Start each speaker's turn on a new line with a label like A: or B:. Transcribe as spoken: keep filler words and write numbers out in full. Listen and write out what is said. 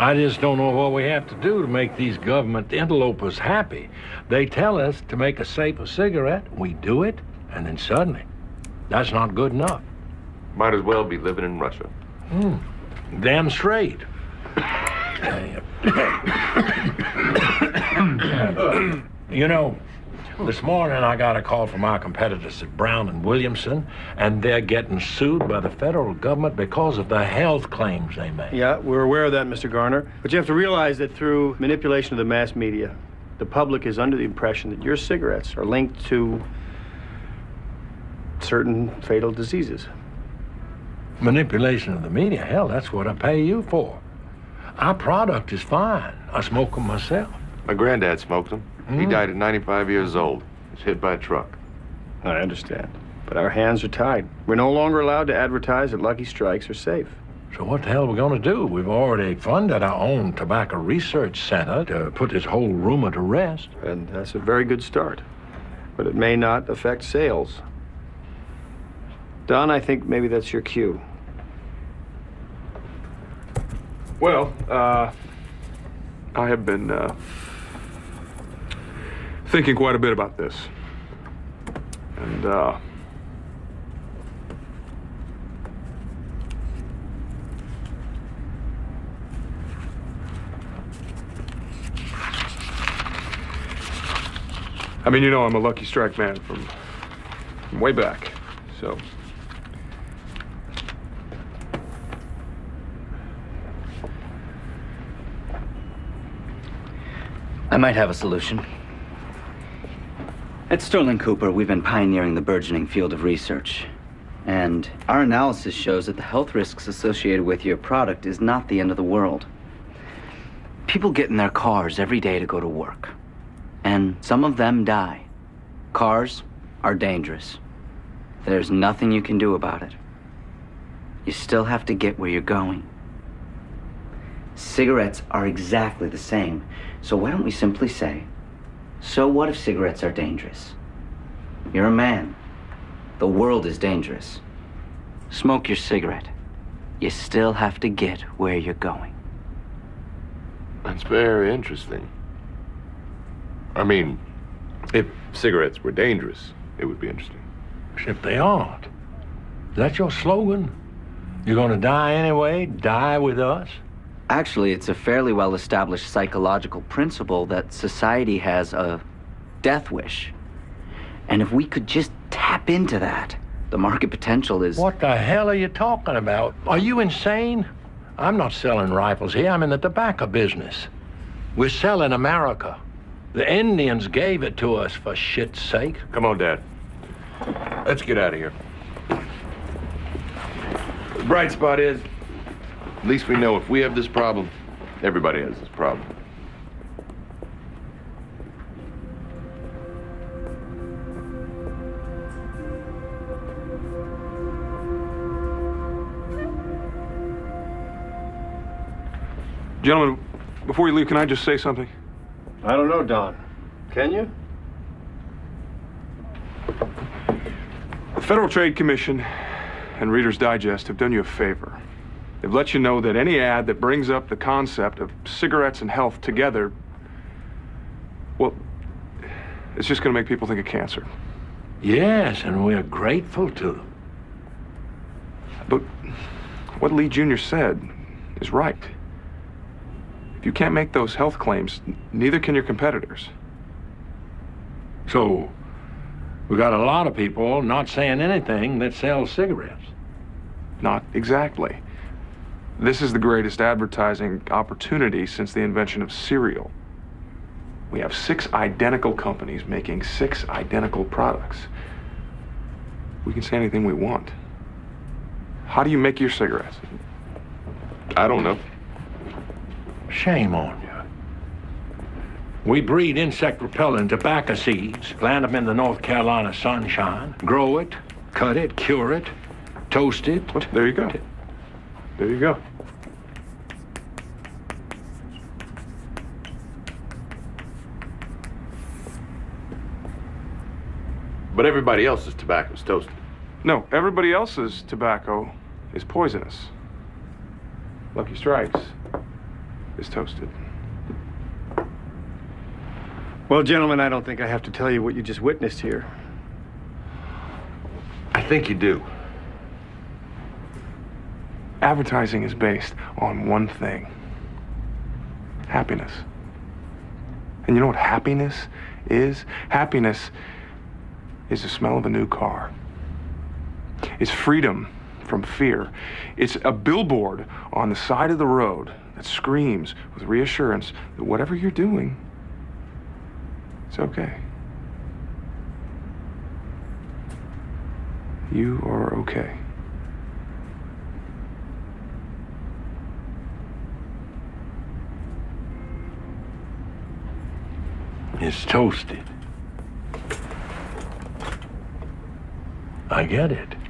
A: I just don't know what we have to do to make these government interlopers happy. They tell us to make a safer cigarette, we do it, and then suddenly, that's not good enough.
B: Might as well be living in Russia.
A: Hmm. Damn straight. You know, this morning I got a call from our competitors at Brown and Williamson, and they're getting sued by the federal government because of the health claims they made.
C: Yeah, we're aware of that, Mister Garner. But you have to realize that through manipulation of the mass media, the public is under the impression that your cigarettes are linked to certain fatal diseases.
A: Manipulation of the media? Hell, that's what I pay you for. Our product is fine. I smoke them myself.
B: My granddad smoked them. Mm. He died at ninety-five years old. He was hit by a truck.
C: I understand. But our hands are tied. We're no longer allowed to advertise that Lucky Strikes are safe.
A: So what the hell are we going to do? We've already funded our own tobacco research center to put this whole rumor to rest.
C: And that's a very good start. But it may not affect sales. Don, I think maybe that's your cue.
D: Well, uh, I have been uh, thinking quite a bit about this. And, uh, I mean, you know, I'm a Lucky Strike man from, from way back, so.
E: I might have a solution. At Sterling Cooper, we've been pioneering the burgeoning field of research. And our analysis shows that the health risks associated with your product is not the end of the world. People get in their cars every day to go to work. And some of them die. Cars are dangerous. There's nothing you can do about it. You still have to get where you're going. Cigarettes are exactly the same. So why don't we simply say, so what if cigarettes are dangerous? You're a man. The world is dangerous. Smoke your cigarette. You still have to get where you're going.
B: That's very interesting. I mean, if cigarettes were dangerous, it would be interesting.
A: Except they aren't. Is that your slogan? You're gonna die anyway, die with us?
E: Actually, it's a fairly well-established psychological principle that society has a death wish. And if we could just tap into that, the market potential is...
A: What the hell are you talking about? Are you insane? I'm not selling rifles here. I'm in the tobacco business. We're selling America. The Indians gave it to us, for shit's sake.
B: Come on, Dad. Let's get out of here. The bright spot is, at least we know if we have this problem, everybody has this problem.
D: Gentlemen, before you leave, can I just say something?
C: I don't know, Don. Can you?
D: The Federal Trade Commission and Reader's Digest have done you a favor. They've let you know that any ad that brings up the concept of cigarettes and health together, well, it's just going to make people think of cancer.
A: Yes, and we're grateful to them.
D: But what Lee Junior said is right. If you can't make those health claims, neither can your competitors.
A: So, we got a lot of people not saying anything that sells cigarettes.
D: Not exactly. This is the greatest advertising opportunity since the invention of cereal. We have six identical companies making six identical products. We can say anything we want. How do you make your cigarettes?
B: I don't know.
A: Shame on you. We breed insect-repellent tobacco seeds, plant them in the North Carolina sunshine, grow it, cut it, cure it, toast it.
D: Well, there you go. There you go.
B: But everybody else's tobacco is toasted.
D: No, everybody else's tobacco is poisonous. Lucky Strikes is toasted.
C: Well, gentlemen, I don't think I have to tell you what you just witnessed here.
B: I think you do.
D: Advertising is based on one thing: happiness. And you know what happiness is? Happiness is the smell of a new car. It's freedom from fear. It's a billboard on the side of the road that screams with reassurance that whatever you're doing, it's okay. You are okay.
A: It's toasted. I get it.